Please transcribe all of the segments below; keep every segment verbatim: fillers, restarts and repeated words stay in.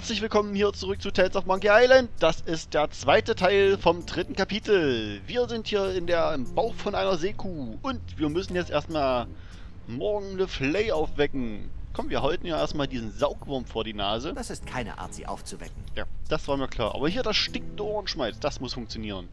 Herzlich willkommen hier zurück zu Tales of Monkey Island. Das ist der zweite Teil vom dritten Kapitel. Wir sind hier in der, im Bauch von einer Seekuh. Und wir müssen jetzt erstmal morgen Le Flay aufwecken. Komm, wir halten ja erstmal diesen Saugwurm vor die Nase. Das ist keine Art, sie aufzuwecken. Ja, das war mir klar. Aber hier das stinkende Ohrenschmalz, das muss funktionieren.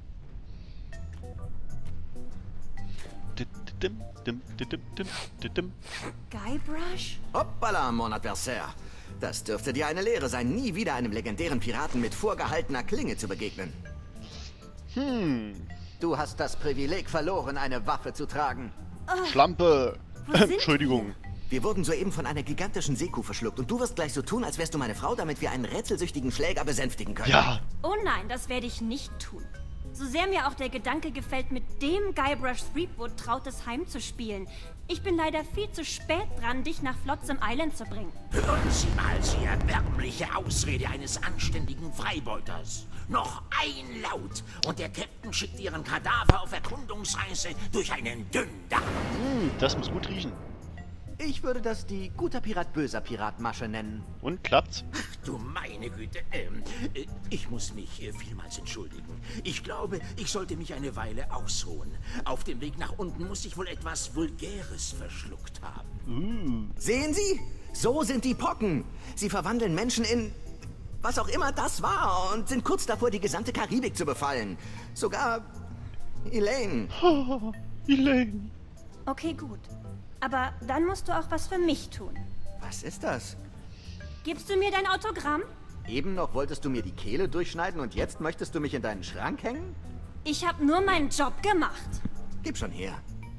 Guybrush? Hoppala, mon adversaire. Das dürfte dir eine Lehre sein, nie wieder einem legendären Piraten mit vorgehaltener Klinge zu begegnen. Hm. Du hast das Privileg verloren, eine Waffe zu tragen. Schlampe. Wo sind Entschuldigung. Wir wurden soeben von einer gigantischen Seekuh verschluckt und du wirst gleich so tun, als wärst du meine Frau, damit wir einen rätselsüchtigen Schläger besänftigen können. Ja. Oh nein, das werde ich nicht tun. So sehr mir auch der Gedanke gefällt, mit dem Guybrush Threepwood Trautes heimzuspielen. Ich bin leider viel zu spät dran, dich nach Flotsam Island zu bringen. Hören Sie mal die erbärmliche Ausrede eines anständigen Freibeuters. Noch ein Laut und der Captain schickt Ihren Kadaver auf Erkundungsreise durch einen Dünndarm. Hm, das muss gut riechen. Ich würde das die guter Pirat, böser Pirat Masche nennen. Und klappt's? Ach du meine Güte, ähm, äh, ich muss mich äh, vielmals entschuldigen. Ich glaube, ich sollte mich eine Weile ausruhen. Auf dem Weg nach unten muss ich wohl etwas Vulgäres verschluckt haben. Uh. Sehen Sie? So sind die Pocken. Sie verwandeln Menschen in was auch immer das war und sind kurz davor, die gesamte Karibik zu befallen. Sogar Elaine. Oh, Elaine. Okay, gut. Aber dann musst du auch was für mich tun. Was ist das? Gibst du mir dein Autogramm? Eben noch wolltest du mir die Kehle durchschneiden und jetzt möchtest du mich in deinen Schrank hängen? Ich habe nur meinen Job gemacht. Gib schon her.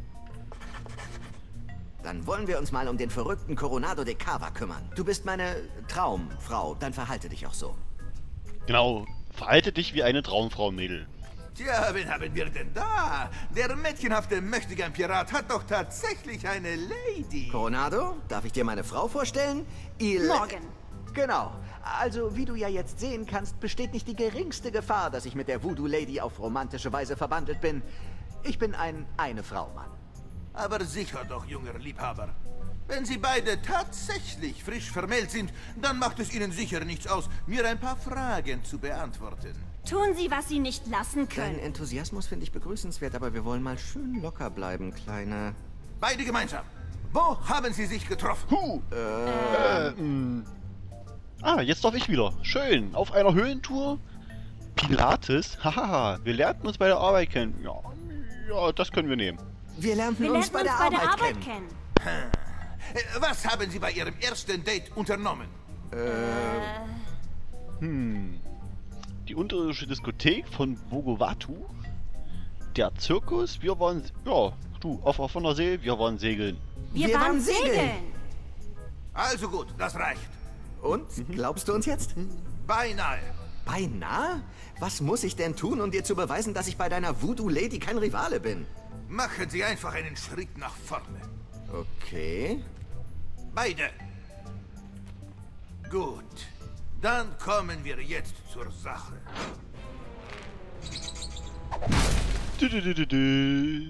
Dann wollen wir uns mal um den verrückten Coronado de Cava kümmern. Du bist meine Traumfrau, dann verhalte dich auch so. Genau. Verhalte dich wie eine Traumfrau, Mädel. Tja, wen haben wir denn da? Der mädchenhafte Möchtegern-Pirat hat doch tatsächlich eine Lady. Coronado, darf ich dir meine Frau vorstellen? Il Morgan. Genau. Also, wie du ja jetzt sehen kannst, besteht nicht die geringste Gefahr, dass ich mit der Voodoo-Lady auf romantische Weise verbandelt bin. Ich bin ein Eine-Frau-Mann. Aber sicher doch, junger Liebhaber. Wenn Sie beide tatsächlich frisch vermählt sind, dann macht es Ihnen sicher nichts aus, mir ein paar Fragen zu beantworten. Tun Sie, was Sie nicht lassen Deinen können. Enthusiasmus finde ich begrüßenswert, aber wir wollen mal schön locker bleiben, Kleine. Beide gemeinsam. Wo haben Sie sich getroffen? Huh. Äh. äh mh. Ah, jetzt darf ich wieder. Schön. Auf einer Höhlentour. Pilates. Haha. Wir lernten uns bei der Arbeit kennen. Ja, ja, das können wir nehmen. Wir lernten Wir uns, lernen bei, uns der bei der Arbeit Arbeit kennen. kennen. Äh, Was haben Sie bei Ihrem ersten Date unternommen? Hm. Die unterirdische Diskothek von Bogowatu. Der Zirkus. Wir waren... Ja, du, auf offener See. Wir waren segeln. Wir, Wir waren waren segeln. segeln. Also gut, das reicht. Und? Glaubst du uns jetzt? Beinahe. Beinahe? Was muss ich denn tun, um dir zu beweisen, dass ich bei deiner Voodoo-Lady kein Rivale bin? Machen Sie einfach einen Schritt nach vorne. Okay. Beide. Gut. Dann kommen wir jetzt zur Sache. Du, du, du, du, du.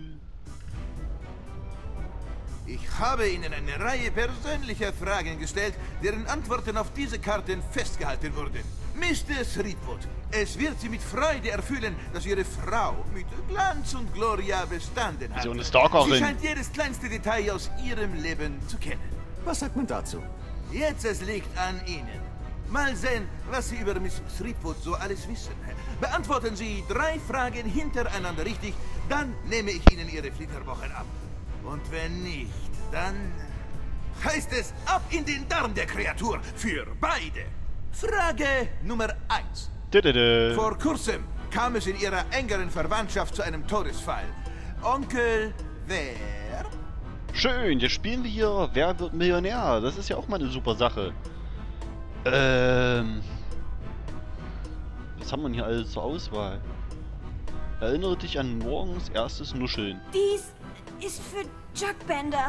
Ich habe Ihnen eine Reihe persönlicher Fragen gestellt, deren Antworten auf diese Karten festgehalten wurden. Mister Threepwood, es wird Sie mit Freude erfüllen, dass Ihre Frau mit Glanz und Gloria bestanden hat. So eine Stalkerin. Sie scheint jedes kleinste Detail aus Ihrem Leben zu kennen. Was sagt man dazu? Jetzt es liegt an Ihnen. Mal sehen, was Sie über Miss Threepwood so alles wissen. Beantworten Sie drei Fragen hintereinander richtig, dann nehme ich Ihnen Ihre Flitterwochen ab. Und wenn nicht, dann heißt es ab in den Darm der Kreatur für beide. Frage Nummer eins. Du, du, du. Vor kurzem kam es in Ihrer engeren Verwandtschaft zu einem Todesfall. Onkel wer? Schön, jetzt spielen wir hier Wer wird Millionär? Das ist ja auch mal eine super Sache. Ähm... Was haben wir denn hier alles zur Auswahl? Erinnere dich an morgens erstes Nuscheln. Dies ist für Jugbender.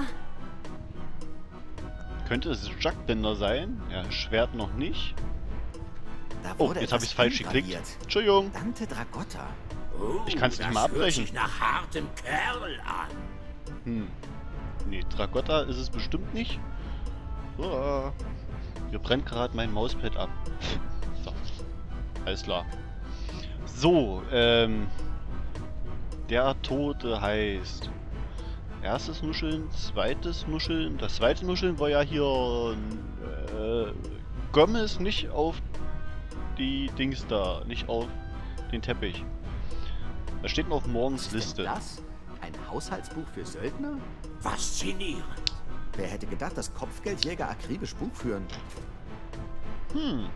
Könnte es Jugbender sein? Ja, Schwert noch nicht. Da Oh, wurde jetzt habe etwas ich falsch geklickt. eingraviert. Entschuldigung. Dante Dragotta. Oh, Ich kann's nicht das mal abbrechen. hört sich nach hartem Kerl an. Hm. Nee, Dragotta ist es bestimmt nicht. Oh. Hier brennt gerade mein Mauspad ab. So. Alles klar. So, ähm... der Tote heißt... Erstes Nuscheln, zweites Nuscheln. Das zweite Nuscheln war ja hier... Äh, Gomez nicht auf die Dings da, nicht auf den Teppich. Da steht noch auf morgens Liste. Das? Ein Haushaltsbuch für Söldner? Faszinierend. Wer hätte gedacht, dass Kopfgeldjäger akribisch Buch führen? Hm.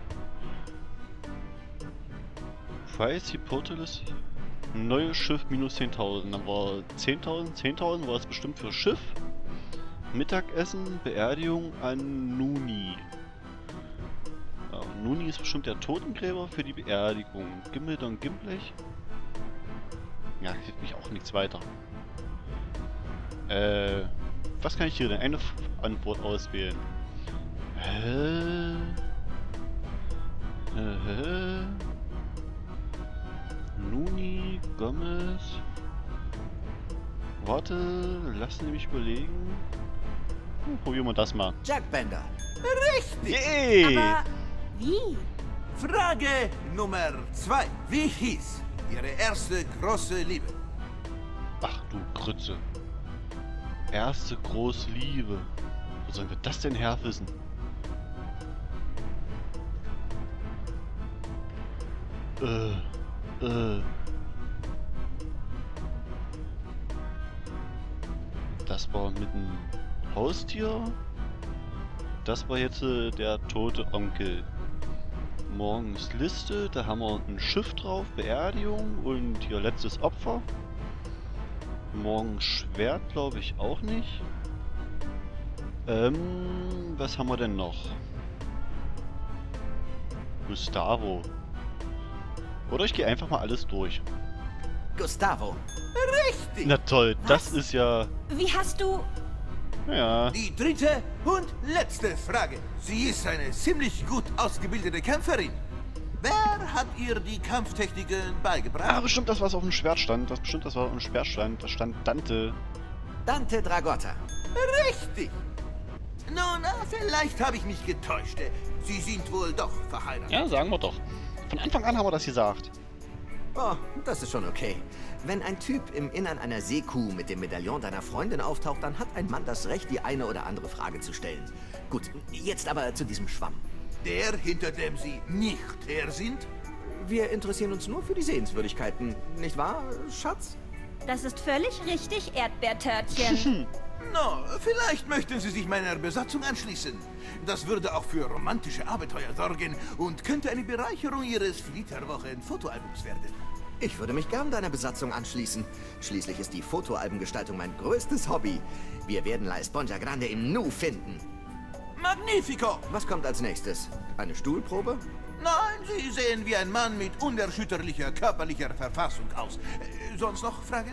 Price Hypothesis. Neues Schiff minus zehntausend. Dann war zehntausend. zehntausend war es bestimmt für Schiff. Mittagessen, Beerdigung an Nuni. Ja, Nuni ist bestimmt der Totengräber für die Beerdigung. Gimmel und Gimblech. Ja, hilft mich auch nichts weiter. Äh, was kann ich hier denn? Eine F Antwort auswählen. Hä? Hä? Nuni, Gomez. Warte, lassen mich überlegen. Hm, probieren wir das mal. Jack Bender. Richtig! Yay! Aber wie? Frage Nummer zwei. Wie hieß Ihre erste große Liebe? Ach du Grütze. Erste große Liebe. Wo sollen wir das denn herwissen? Äh, äh. Das war mit einem Haustier. Das war jetzt äh, der tote Onkel. Morgens Liste, da haben wir ein Schiff drauf, Beerdigung und hier letztes Opfer. Morgens Schwert glaube ich auch nicht. Ähm, was haben wir denn noch? Gustavo. Oder ich gehe einfach mal alles durch. Gustavo. Richtig! Na toll, das Was? ist ja... Wie hast du... Ja, Die dritte und letzte Frage. Sie ist eine ziemlich gut ausgebildete Kämpferin. Wer hat ihr die Kampftechniken ah, beigebracht? bestimmt das, was auf dem Schwert stand. Das bestimmt das, was auf dem Schwert stand. Da stand Dante. Dante Dragotta. Richtig! Nun, ah, vielleicht habe ich mich getäuscht. Sie sind wohl doch verheiratet. Ja, sagen wir doch. Von Anfang an haben wir das gesagt. Oh, das ist schon okay. Wenn ein Typ im Innern einer Seekuh mit dem Medaillon deiner Freundin auftaucht, dann hat ein Mann das Recht, die eine oder andere Frage zu stellen. Gut, jetzt aber zu diesem Schwamm. Der, hinter dem Sie nicht her sind? Wir interessieren uns nur für die Sehenswürdigkeiten, nicht wahr, Schatz? Das ist völlig richtig, Erdbeertörtchen. No, vielleicht möchten Sie sich meiner Besatzung anschließen. Das würde auch für romantische Abenteuer sorgen und könnte eine Bereicherung Ihres Flitterwochen-Fotoalbums werden. Ich würde mich gern deiner Besatzung anschließen. Schließlich ist die Fotoalbengestaltung mein größtes Hobby. Wir werden La Esponja Grande im Nu finden. Magnifico! Was kommt als nächstes? Eine Stuhlprobe? Nein, Sie sehen wie ein Mann mit unerschütterlicher körperlicher Verfassung aus. Äh, sonst noch Fragen?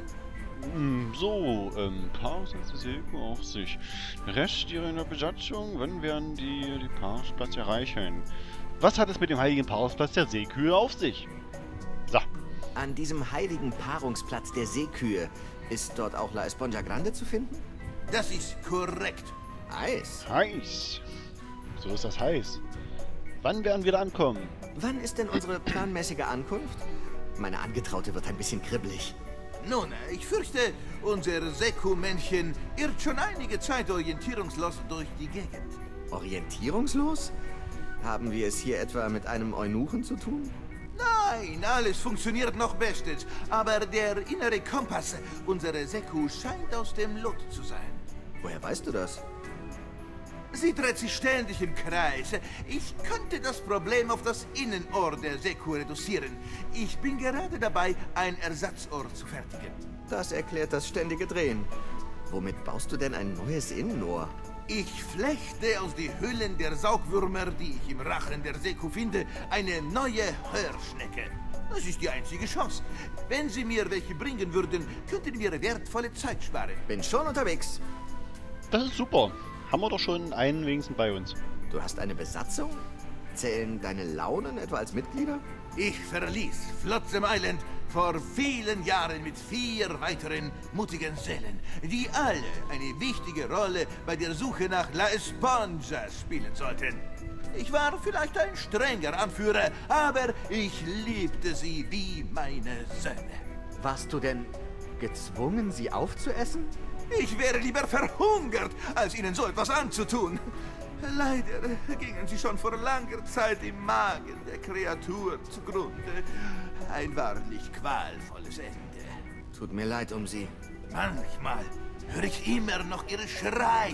Hm, so, ähm, Paarung setzt die Seekuh auf sich. Rest ihrer Besatzung, wann werden die, die Paarungsplatz erreichen? Was hat es mit dem heiligen Paarungsplatz der Seekühe auf sich? So. An diesem heiligen Paarungsplatz der Seekühe ist dort auch La Esponja Grande zu finden? Das ist korrekt. Eis. Heiß. So ist das heiß. Wann werden wir da ankommen? Wann ist denn unsere planmäßige Ankunft? Meine Angetraute wird ein bisschen kribbelig. Nun, ich fürchte, unser Seku-Männchen irrt schon einige Zeit orientierungslos durch die Gegend. Orientierungslos? Haben wir es hier etwa mit einem Eunuchen zu tun? Nein, alles funktioniert noch bestens. Aber der innere Kompass unserer Seku scheint aus dem Lot zu sein. Woher weißt du das? Sie dreht sich ständig im Kreis. Ich könnte das Problem auf das Innenohr der Seku reduzieren. Ich bin gerade dabei, ein Ersatzohr zu fertigen. Das erklärt das ständige Drehen. Womit baust du denn ein neues Innenohr? Ich flechte aus den Hüllen der Saugwürmer, die ich im Rachen der Seku finde, eine neue Hörschnecke. Das ist die einzige Chance. Wenn Sie mir welche bringen würden, könnten wir wertvolle Zeit sparen. Bin schon unterwegs. Das ist super. Haben wir doch schon einen wenigstens bei uns. Du hast eine Besatzung? Zählen deine Launen etwa als Mitglieder? Ich verließ Flotsam Island vor vielen Jahren mit vier weiteren mutigen Seelen, die alle eine wichtige Rolle bei der Suche nach La Esponja spielen sollten. Ich war vielleicht ein strenger Anführer, aber ich liebte sie wie meine Söhne. Warst du denn gezwungen, sie aufzuessen? Ich wäre lieber verhungert, als ihnen so etwas anzutun. Leider gingen sie schon vor langer Zeit im Magen der Kreatur zugrunde. Ein wahrlich qualvolles Ende. Tut mir leid um sie. Manchmal höre ich immer noch ihre Schreie.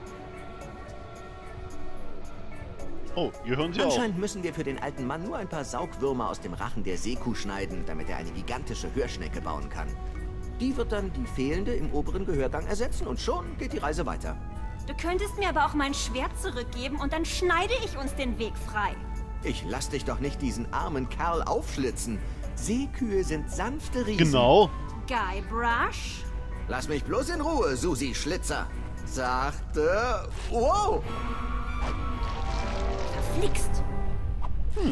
Oh, hier hören Sie auch. Anscheinend müssen wir für den alten Mann nur ein paar Saugwürmer aus dem Rachen der Seekuh schneiden, damit er eine gigantische Hörschnecke bauen kann. Die wird dann die fehlende im oberen Gehörgang ersetzen und schon geht die Reise weiter. Du könntest mir aber auch mein Schwert zurückgeben und dann schneide ich uns den Weg frei. Ich lass dich doch nicht diesen armen Kerl aufschlitzen. Seekühe sind sanfte Riesen. Genau. Guybrush? Lass mich bloß in Ruhe, Susi Schlitzer. Sagte... Wow! Verflixt. Hm.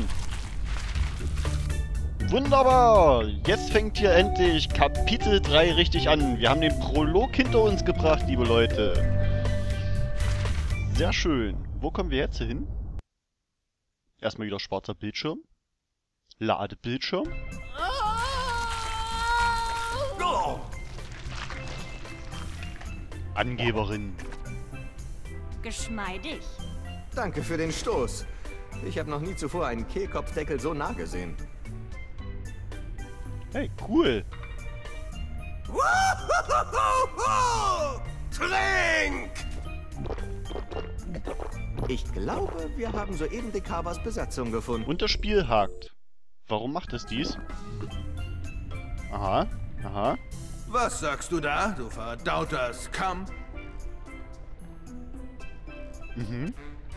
Wunderbar. Jetzt fängt hier endlich Kapitel drei richtig an. Wir haben den Prolog hinter uns gebracht, liebe Leute. Sehr schön. Wo kommen wir jetzt hin? Erstmal wieder schwarzer Bildschirm. Ladebildschirm. Angeberin. Geschmeidig. Danke für den Stoß. Ich habe noch nie zuvor einen Kehlkopfdeckel so nah gesehen. Hey, cool. Trink! Ich glaube, wir haben soeben Dekavas Besatzung gefunden. Und das Spiel hakt. Warum macht es dies? Aha, aha. Was sagst du da, du verdauter Scum? Mhm.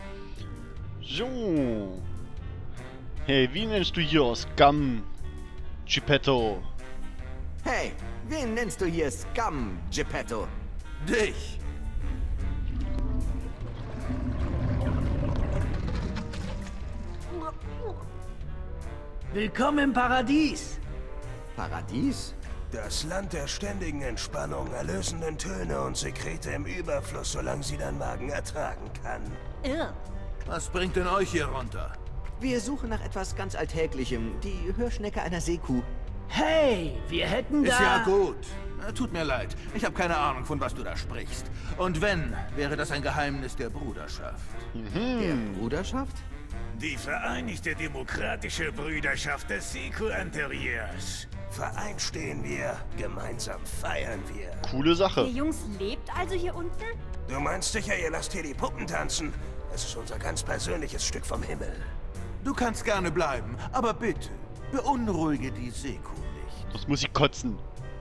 So. Hey, wie nennst du hier Scum, Geppetto? Hey, wen nennst du hier Scum, Geppetto? Dich. Willkommen im Paradies. Paradies? Das Land der ständigen Entspannung, erlösenden Töne und Sekrete im Überfluss, solange sie dein Magen ertragen kann. Irr. Was bringt denn euch hier runter? Wir suchen nach etwas ganz Alltäglichem. Die Hörschnecke einer Seekuh. Hey, wir hätten da... Ist ja gut. Äh, Tut mir leid. Ich habe keine Ahnung, von was du da sprichst. Und wenn, wäre das ein Geheimnis der Bruderschaft. Der Bruderschaft? Die Vereinigte Demokratische Brüderschaft des Seku Interieurs. Vereint stehen wir, gemeinsam feiern wir. Coole Sache. Ihr Jungs lebt also hier unten? Du meinst sicher, ihr lasst hier die Puppen tanzen? Es ist unser ganz persönliches Stück vom Himmel. Du kannst gerne bleiben, aber bitte, beunruhige die Seku nicht. Das muss ich kotzen.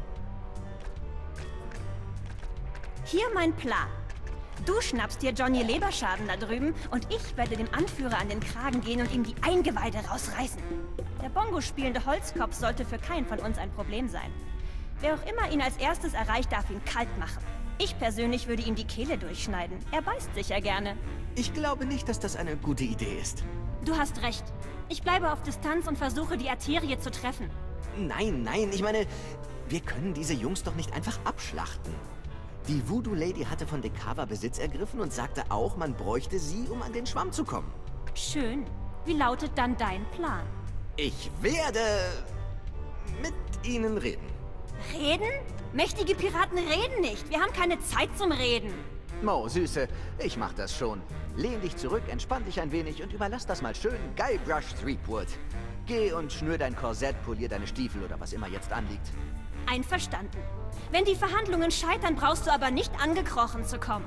Hier mein Plan. Du schnappst dir Johnny Leberschaden da drüben und ich werde dem Anführer an den Kragen gehen und ihm die Eingeweide rausreißen. Der Bongo spielende Holzkopf sollte für keinen von uns ein Problem sein. Wer auch immer ihn als erstes erreicht, darf ihn kalt machen. Ich persönlich würde ihm die Kehle durchschneiden. Er beißt sicher gerne. Ich glaube nicht, dass das eine gute Idee ist. Du hast recht. Ich bleibe auf Distanz und versuche, die Arterie zu treffen. Nein, nein, ich meine, wir können diese Jungs doch nicht einfach abschlachten. Die Voodoo Lady hatte von Dekava Besitz ergriffen und sagte auch, man bräuchte sie, um an den Schwamm zu kommen. Schön. Wie lautet dann dein Plan? Ich werde mit ihnen reden. Reden? Mächtige Piraten reden nicht. Wir haben keine Zeit zum Reden. Mo, Süße, ich mach das schon. Lehn dich zurück, entspann dich ein wenig und überlass das mal schön Guybrush Threepwood. Geh und schnür dein Korsett, polier deine Stiefel oder was immer jetzt anliegt. Einverstanden. Wenn die Verhandlungen scheitern, brauchst du aber nicht angekrochen zu kommen.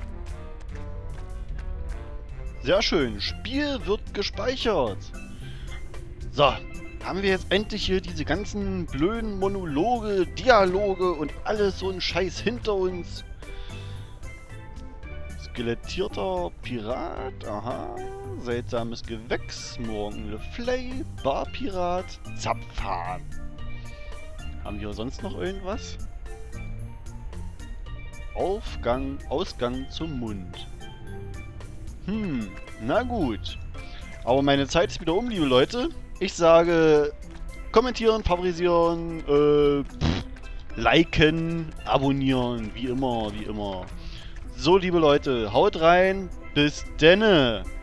Sehr schön. Spiel wird gespeichert. So, haben wir jetzt endlich hier diese ganzen blöden Monologe, Dialoge und alles so ein Scheiß hinter uns. Skelettierter Pirat, aha. Seltsames Gewächs, Morgan Le Flay, Barpirat, Zapfhahn. Haben wir sonst noch irgendwas? Aufgang, Ausgang zum Mund. Hm, na gut. Aber meine Zeit ist wieder um, liebe Leute. Ich sage, kommentieren, favorisieren, äh, pff, liken, abonnieren, wie immer, wie immer. So, liebe Leute, haut rein, bis denne!